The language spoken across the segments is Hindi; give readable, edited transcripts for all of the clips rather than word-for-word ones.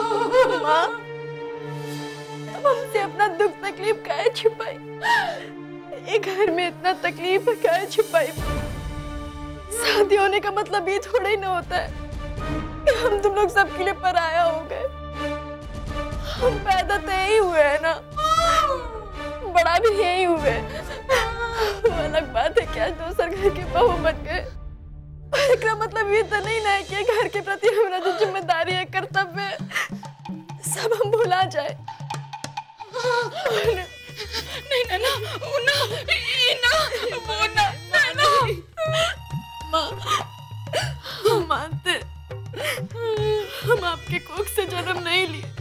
माँ, अब हमसे अपना दुख तकलीफ काहे छुपाई? एक घर में इतना तकलीफ काहे छुपाई? शादी होने का मतलब ये थोड़ा ही ना होता है कि हम तुम लोग सबके लिए पराया हो गए। हम पैदा तो यही हुए हैं ना, बड़ा भी यही हुए। अलग बात है क्या दूसर घर की बहू बन गए, इसका मतलब ये तो नहीं ना है कि घर के प्रति हमारा जो जिम्मेदारी है, कर्तव्य है, सब हम भुला जाए। नहीं ना, वो ना, माँ, हम मानते हम आपके कोख से जन्म नहीं लिए,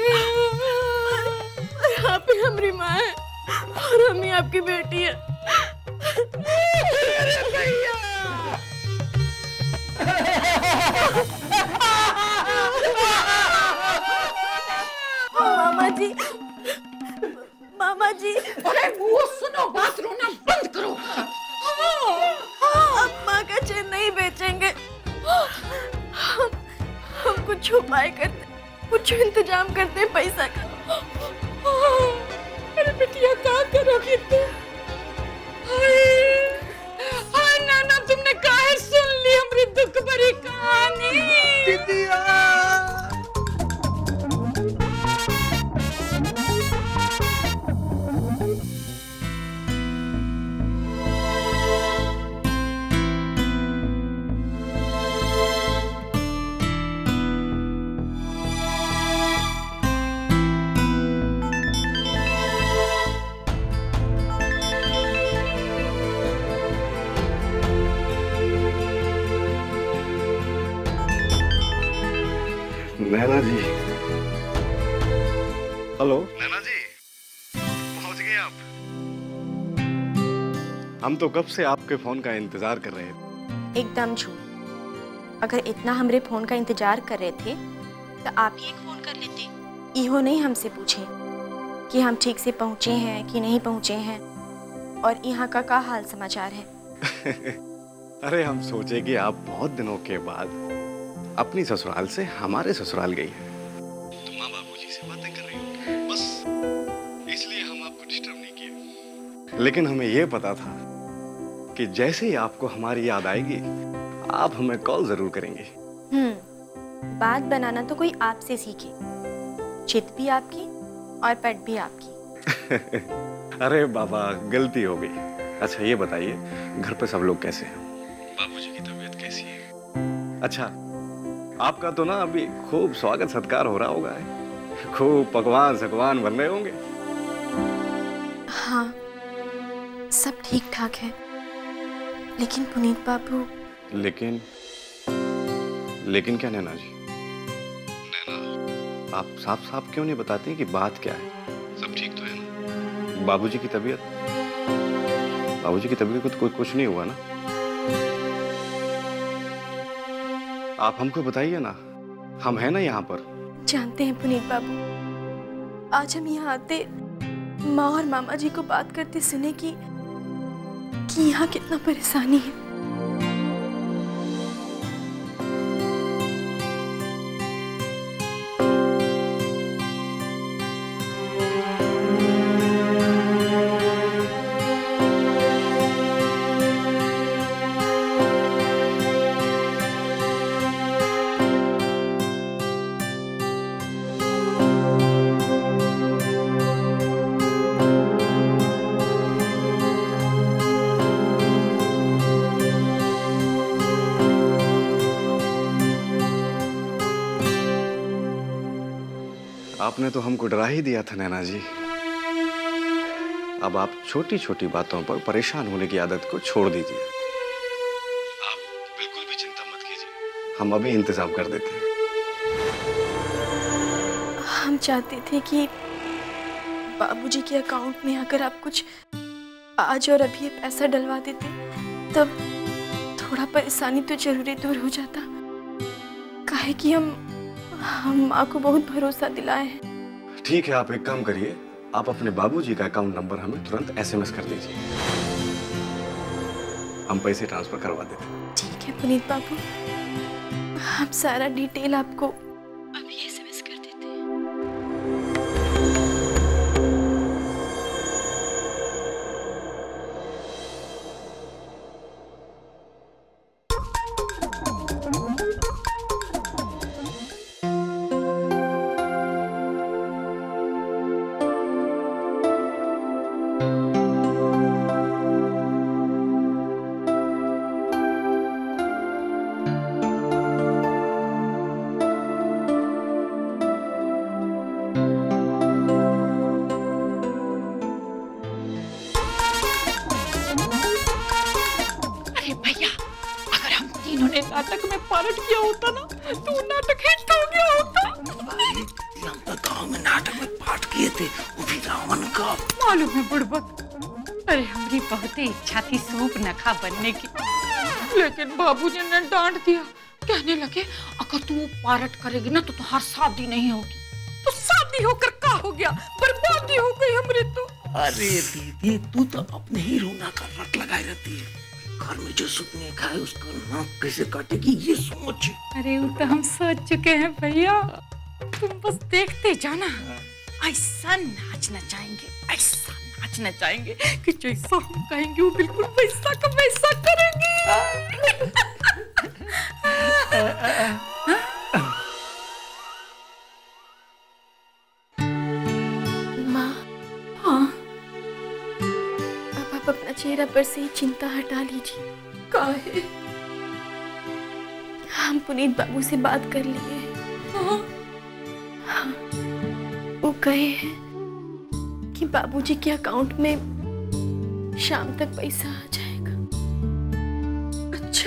और आप ही हमारी माँ है और हम ही आपकी बेटी है। भैया मामा जी, अरे वो सुनो, बात रोना बंद करो। अब माँ का चैन नहीं बेचेंगे। हम कुछ उपाय करते, कुछ इंतजाम करते हैं पैसा का। अरे बिटिया क्या करोगी तुम? हाय नाना, तुमने काहे सुन ली हमारी दुख भरी कहानी? दीदिया नैना जी। हेलो नैना जी, पहुंच गए आप? हम तो कब से आपके फोन का इंतजार कर रहे थे। एकदम झूठ। अगर इतना हमरे फोन का इंतजार कर रहे थे तो आप ही एक फोन कर लेते। इहो नहीं हमसे पूछे कि हम ठीक से पहुंचे हैं कि नहीं पहुंचे हैं और यहाँ का क्या हाल समाचार है। अरे हम सोचे कि आप बहुत दिनों के बाद अपनी ससुराल से हमारे ससुराल गई है, तो माँ बाबूजी से बातें कर रही हो, बस इसलिए हम आपको डिस्टर्ब नहीं किए। लेकिन हमें यह पता था कि जैसे ही आपको हमारी याद आएगी आप हमें कॉल जरूर करेंगे। बात बनाना तो कोई आपसे सीखे, चित भी आपकी और पट भी आपकी। अरे बाबा, गलती हो गई। अच्छा ये बताइए, घर पे सब लोग कैसे हैं? बाबूजी की तबीयत कैसी है? अच्छा, आपका तो ना अभी खूब स्वागत सत्कार हो रहा होगा, खूब पकवान सकवान बन रहे होंगे। हाँ, सब ठीक ठाक है। लेकिन पुनीत बाबू। लेकिन क्या नैना जी? नैना, आप साफ साफ क्यों नहीं बताती कि बात क्या है? सब ठीक तो है ना? बाबूजी की तबीयत को कुछ नहीं हुआ ना? आप हमको बताइए ना, हम हैं ना यहाँ पर। जानते हैं पुनीत बाबू, आज हम यहाँ आते माँ और मामा जी को बात करते सुने कि यहाँ कितना परेशानी है। आपने तो हमको डरा ही दिया था नैना जी। अब आप छोटी छोटी बातों पर परेशान होने की आदत को छोड़ दीजिए। आप बिल्कुल भी चिंता मत कीजिए, हम अभी इंतजाम कर देते हैं। हम चाहते थे कि बाबूजी के अकाउंट में अगर आप कुछ आज और अभी पैसा डलवा देते तब थोड़ा परेशानी तो जरूरी दूर हो जाता। काहे कि हम माँ को बहुत भरोसा दिलाए हैं। ठीक है, आप एक काम करिए, आप अपने बाबूजी का अकाउंट नंबर हमें तुरंत SMS कर दीजिए, हम पैसे ट्रांसफर करवा देते हैं। ठीक है पुनीत बाबू, हम सारा डिटेल आपको अभी SMS कर देते हैं। हिट हो गया होता। हम तो गाँव में नाटक में पाठ किए थे, वो भी रावण का। मालूम है बुड़बक, अरे हमारी बहुत ही इच्छा थी सूप नखा बनने की, लेकिन बाबूजी ने डांट दिया। कहने लगे अगर तू पारट करेगी ना तो तुम्हार शादी नहीं होगी। तो शादी होकर क्या हो गया, बर्बादी हो गई हमारी तो। अरे दीदी तू तो अपने ही रोना का रट लगाई रहती है। घर में जो सुपने खाए उसका नाक कैसे काटेगी ये सोच। अरे वो तो हम सोच चुके हैं भैया, तुम बस देखते जाना। ऐसा नाच नचाएंगे, ऐसा नाच नचाएंगे कि जैसा हम कहेंगे वो बिल्कुल वैसा का वैसा करेंगे। माँ, हाँ अब आप अपना चेहरा पर से ही चिंता हटा लीजिए। काहे? हम पुनीत बाबू से बात कर लिए। हाँ, वो कहे हैं कि बाबूजी के अकाउंट में शाम तक पैसा आ जाएगा। अच्छा,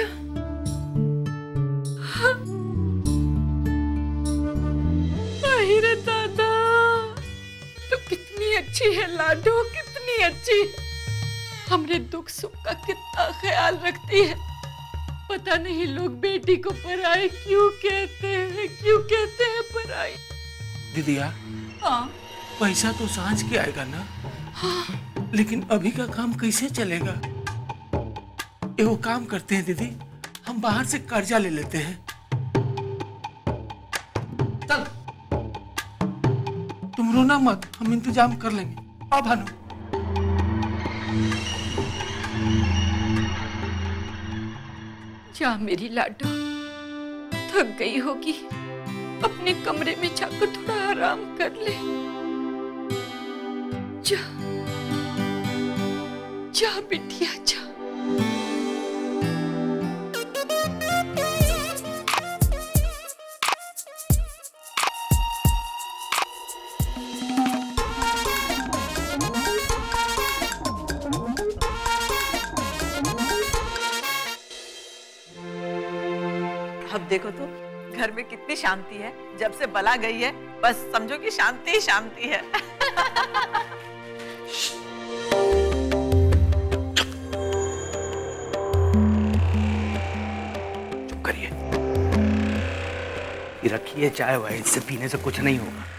रे दादा, तो कितनी अच्छी है लाडो, कितनी अच्छी। हमरे दुख सुख का कितना ख्याल रखती है। पता नहीं लोग बेटी को पराई क्यों कहते हैं पराई। दीदिया, हाँ पैसा तो सांझ के आएगा ना। हाँ, लेकिन अभी का काम कैसे चलेगा? वो काम करते हैं दीदी, हम बाहर से कर्जा ले लेते हैं। चल, तुम रोना मत, हम इंतजाम कर लेंगे। अब भानु, जा मेरी लाडो, थक गई होगी, अपने कमरे में जाकर थोड़ा आराम कर ले। जा जा बिटिया जा। अब देखो तो घर में कितनी शांति है। जब से बला गई है बस समझो कि शांति ही शांति है। चुप करिए, ये रखिए चाय वाय, इससे पीने से कुछ नहीं होगा।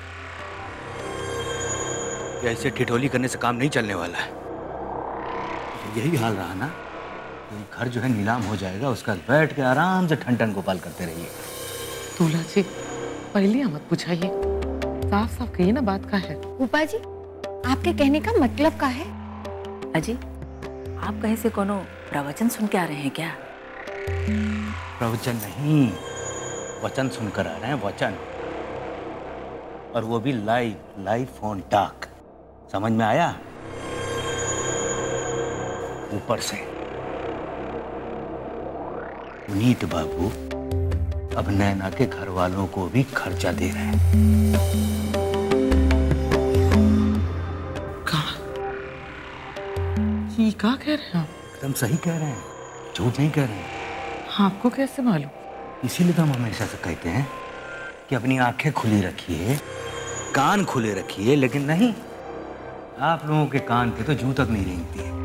ऐसे ठिठोली करने से काम नहीं चलने वाला है। यही हाल रहा ना, घर जो है नीलाम हो जाएगा, उसका बैठ के आराम से ठन ठन गोपाल करते रहिए। दूल्हा जी पहले मत पूछाइए, साफ साफ कहिए ना बात का है। फूफा जी आपके कहने का मतलब का है? अजी आप कहीं से कोनो प्रवचन सुन के आ रहे हैं क्या? प्रवचन नहीं, वचन सुनकर आ रहे हैं, वचन। और वो भी लाइव फोन टॉक। समझ में आया? ऊपर से पुनीत बाबू अब नैना के घर वालों को भी खर्चा दे रहे हैं। जी क्या कह रहे हैं आप? एकदम सही कह रहे हैं, झूठ नहीं कह रहे हैं। आपको कैसे मालूम? इसीलिए तो हम हमेशा से कहते हैं कि अपनी आंखें खुली रखिए, कान खुले रखिए, लेकिन नहीं, आप लोगों के कान पे तो जू तक नहीं रेंगती है।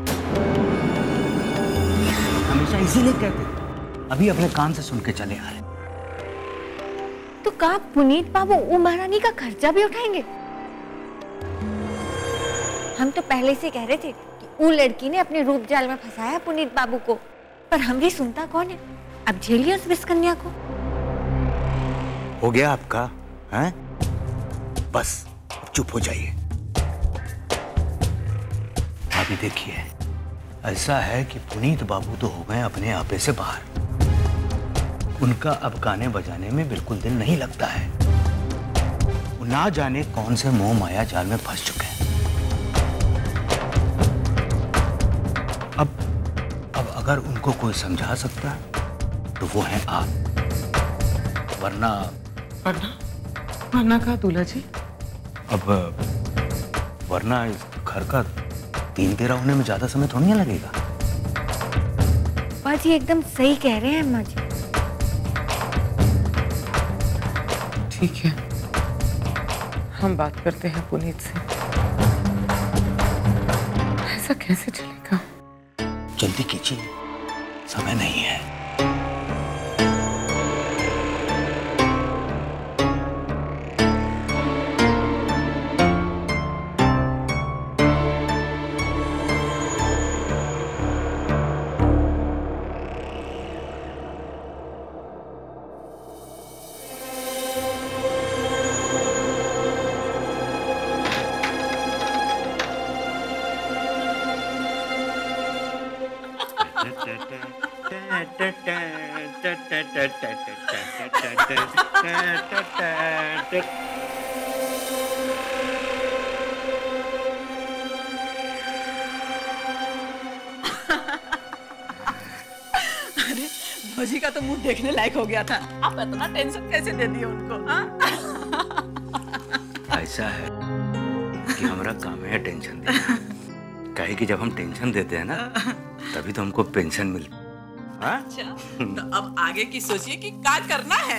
हमेशा इसीलिए कहते हैं, अभी अपने कान से सुन के चले आ रहे। तो का पुनीत बाबू वो महारानी का खर्चा भी उठाएंगे? हम तो पहले से कह रहे थे कि वो लड़की ने अपने रूप जाल में फंसाया पुनीत बाबू को, पर हमरी सुनता कौन है? अब झेलिए उस विस्कन्या को। हो गया आपका, हैं? बस अब चुप हो जाइए। अभी देखिए, ऐसा है कि पुनीत बाबू तो हो गए अपने आपे से बाहर। उनका अब गाने बजाने में बिल्कुल दिल नहीं लगता है। वो ना जाने कौन से मोह माया जाल में फंस चुके हैं। अब अगर उनको कोई समझा सकता है तो वो है आप, वरना कहा दूल्हा जी? अब वरना इस घर का 3 तेरा होने में ज्यादा समय थोड़ी ना लगेगा। बाजी एकदम सही कह रहे हैं अम्मा जी। ठीक है, हम बात करते हैं पुनीत से। ऐसा कैसे चलेगा? जल्दी कीजिए, समय नहीं है। भौजी का तो मुंह देखने लायक हो गया था। आप इतना टेंशन कैसे दे दिए उनको? ऐसा है कि हमारा काम है टेंशन देना। काहे कि जब हम टेंशन देते हैं ना तभी तो हमको पेंशन मिलती। अच्छा, तो अब आगे की सोचिए कि क्या करना है।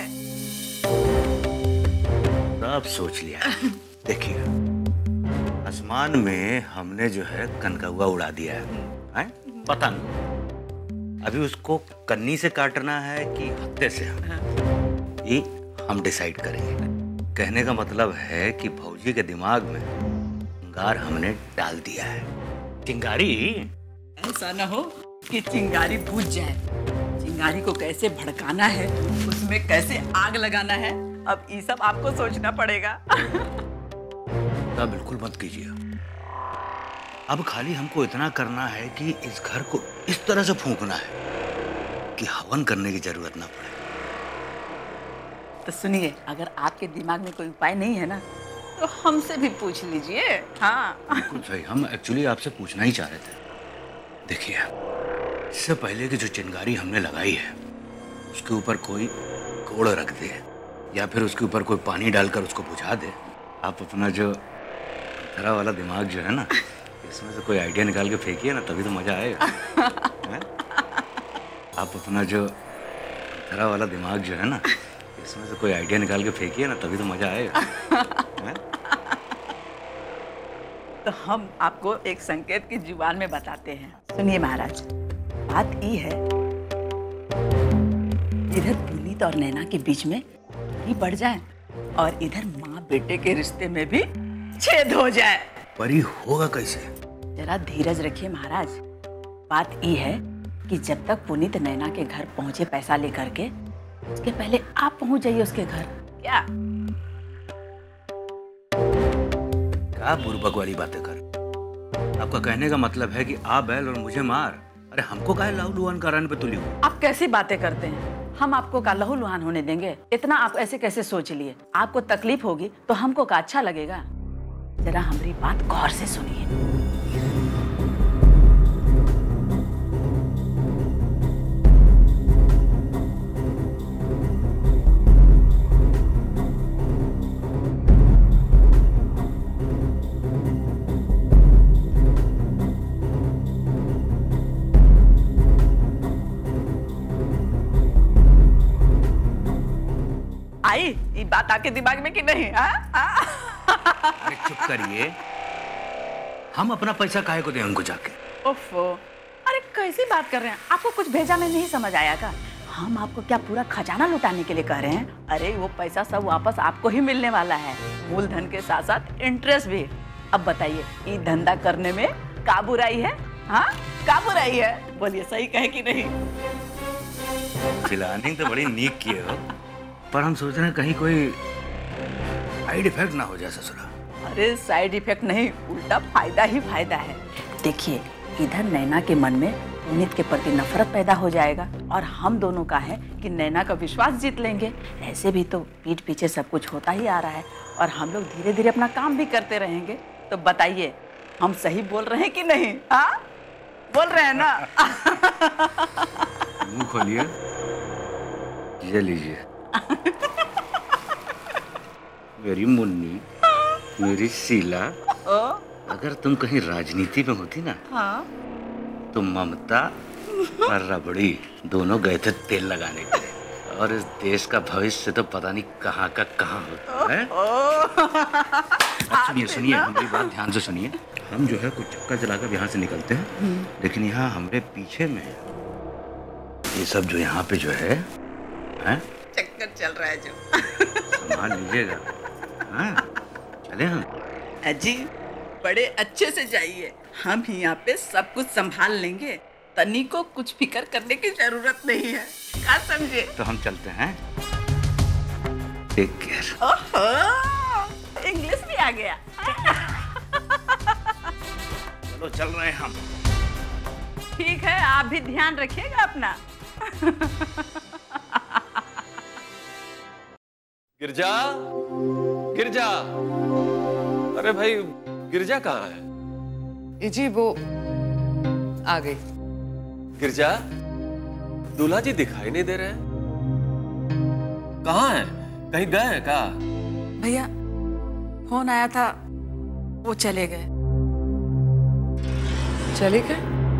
सब सोच लिया है। देखिए, आसमान में हमने जो है कनकौआ उड़ा दिया है, पतंग। अभी उसको कन्नी से काटना है कि हत्थे से, ये हम डिसाइड करेंगे। कहने का मतलब है कि भौजी के दिमाग में चिंगार हमने डाल दिया है। चिंगारी? ऐसा न हो कि चिंगारी बुझ जाए। चिंगारी को कैसे भड़काना है, उसमें कैसे आग लगाना है, अब ये सब आपको सोचना पड़ेगा। बिल्कुल मत कीजिए। अब खाली हमको इतना करना है कि इस घर को इस तरह से फूंकना है कि हवन करने की जरूरत ना पड़े। तो सुनिए, अगर आपके दिमाग में कोई उपाय नहीं है ना तो हमसे भी पूछ लीजिए। हाँ, कुछ भाई, हम एक्चुअली आपसे पूछना ही चाह रहे थे। देखिए, इससे पहले कि जो चिंगारी हमने लगाई है उसके ऊपर कोई कोड़ रख दे या फिर उसके ऊपर कोई पानी डालकर उसको बुझा दे, आप अपना जो अंधेरा वाला दिमाग जो है ना, इसमें से कोई आइडिया निकाल के फेंकिए ना, तभी तो मजा आएगा। आप अपना जो अंधेरा वाला दिमाग जो है ना, इसमें से कोई आइडिया निकाल के फेंकिए ना, तभी तो मजा आएगा। तो हम आपको एक संकेत की जुबान में बताते हैं। सुनिए महाराज, बात ये है, इधर पुनीत और नैना के बीच में दूरी बढ़ जाए और इधर माँ बेटे के रिश्ते में भी छेद हो जाए। पर ये होगा कैसे? जरा धीरज रखिए महाराज। बात ये है कि जब तक पुनीत नैना के घर पहुंचे पैसा लेकर के, उसके पहले आप पहुंच जाइए उसके घर। क्या बुर्बक वाली बातें कर? आपका कहने का मतलब है कि आप बैल और मुझे मार? अरे हमको काहे लहू लुहान कराने पे तुली हो? आप कैसी बातें करते हैं? हम आपको का लहू लुहान होने देंगे? इतना आप ऐसे कैसे सोच लिए? आपको तकलीफ होगी तो हमको का अच्छा लगेगा? जरा हमारी बात गौर से सुनिए। आई ये बात आपके दिमाग में कि नहीं? अरे चुप करिए, हम अपना पैसा काहे को दें उनको जाके? ओफो, अरे कैसी बात कर रहे हैं? आपको कुछ भेजा में नहीं समझ आया का? हम आपको क्या पूरा खजाना लुटाने के लिए कह रहे हैं? अरे वो पैसा सब वापस आपको ही मिलने वाला है, मूलधन के साथ साथ इंटरेस्ट भी। अब बताइए, ये धंधा करने में का बुराई है? हाँ, का बुराई है? बोलिए, सही कहे कि नहीं? प्लानिंग तो बड़ी नीक किए हो, पर हम सोच रहे हैं कहीं कोई साइड इफेक्ट ना हो जाए ससुरा। अरे साइड इफेक्ट नहीं, उल्टा फायदा ही फायदा है। देखिए, इधर नैना के मन में पुनीत के प्रति नफरत पैदा हो जाएगा और हम दोनों का है कि नैना का विश्वास जीत लेंगे। ऐसे भी तो पीठ पीछे सब कुछ होता ही आ रहा है और हम लोग धीरे धीरे अपना काम भी करते रहेंगे। तो बताइए, हम सही बोल रहे हैं कि नहीं? हाँ, बोल रहे हैं ना? मुंह खोलिए, ये लीजिए। मेरी मुन्नी, मेरी शीला, अगर तुम कहीं राजनीति में होती ना, हाँ, तो ममता और रबड़ी दोनों गए थे तेल लगाने के लिए और इस देश का भविष्य तो पता नहीं कहाँ का कहाँ होता है। सुनिए सुनिए, हमारी बात ध्यान से सुनिए। हम जो है कुछ चक्कर चलाकर यहाँ से निकलते हैं, लेकिन यहाँ हमारे पीछे में ये सब जो यहाँ पे जो है चक्कर चल रहा है जो संभाल लीजिएगा। हाँ चले हम। अजी बड़े अच्छे से जाइए, हम यहाँ पे सब कुछ संभाल लेंगे। तनी को कुछ फिक्र करने की जरूरत नहीं है, क्या समझे? तो हम चलते हैं। Take care. ओहो, इंग्लिश भी आ गया। चलो चल रहे हैं हम। ठीक है, आप भी ध्यान रखिएगा अपना। गिरजा, गिरजा, अरे भाई गिरजा कहाँ है? जी वो आ गई। गिरजा, दूल्हा जी दिखाई नहीं दे रहे हैं। कहाँ है? कहीं गए हैं क्या? भैया फोन आया था, वो चले गए। चले गए?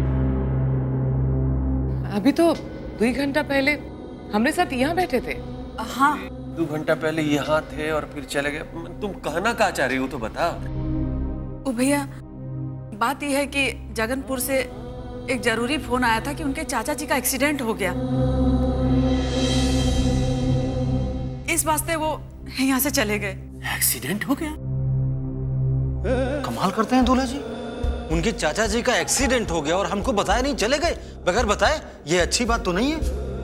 अभी तो 2 घंटा पहले हमारे साथ यहाँ बैठे थे। हाँ 2 घंटा पहले यहाँ थे और फिर चले गए। तुम कहना क्या चाह रही हो तो बता। ओ भैया, बात यह है कि जगनपुर से एक जरूरी फोन आया था कि उनके चाचा जी का एक्सीडेंट हो गया। इस वास्ते वो यहाँ से चले गए। एक्सीडेंट हो गया? कमाल करते हैं दूल्हा जी, उनके चाचा जी का एक्सीडेंट हो गया और हमको बताया नहीं, चले गए बगैर बताए। ये अच्छी बात तो नहीं है।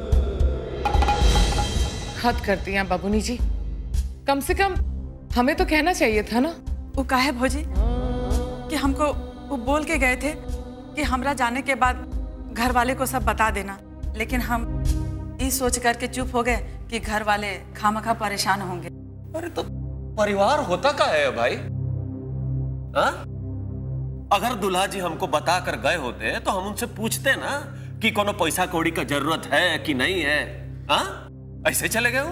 हद करती हैं बाबूनी जी, कम से कम हमें तो कहना चाहिए था ना। वो काहे भौजी कि हमको वो बोल के गए थे कि हमरा जाने के बाद घर वाले को सब बता देना, लेकिन हम ये सोच करके चुप हो गए कि घर वाले खामखा परेशान होंगे। अरे तो परिवार होता क्या है भाई? हाँ? अगर दूल्हा जी हमको बता कर गए होते तो हम उनसे पूछते ना कि कोनो पैसा कौड़ी का जरूरत है कि नहीं है। हाँ? ऐसे चले गए हो?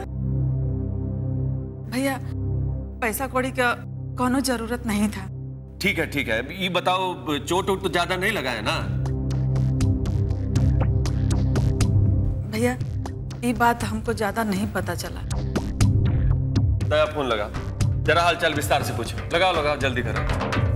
भैया पैसा कौड़ी का कोनो जरूरत नहीं था। ठीक है ठीक है, ये बताओ चोट वोट तो ज्यादा नहीं लगा है ना? भैया ये बात हमको ज्यादा नहीं पता चला। दया फोन लगा, जरा हाल चाल विस्तार से पूछ। लगाओ लगाओ, जल्दी करो।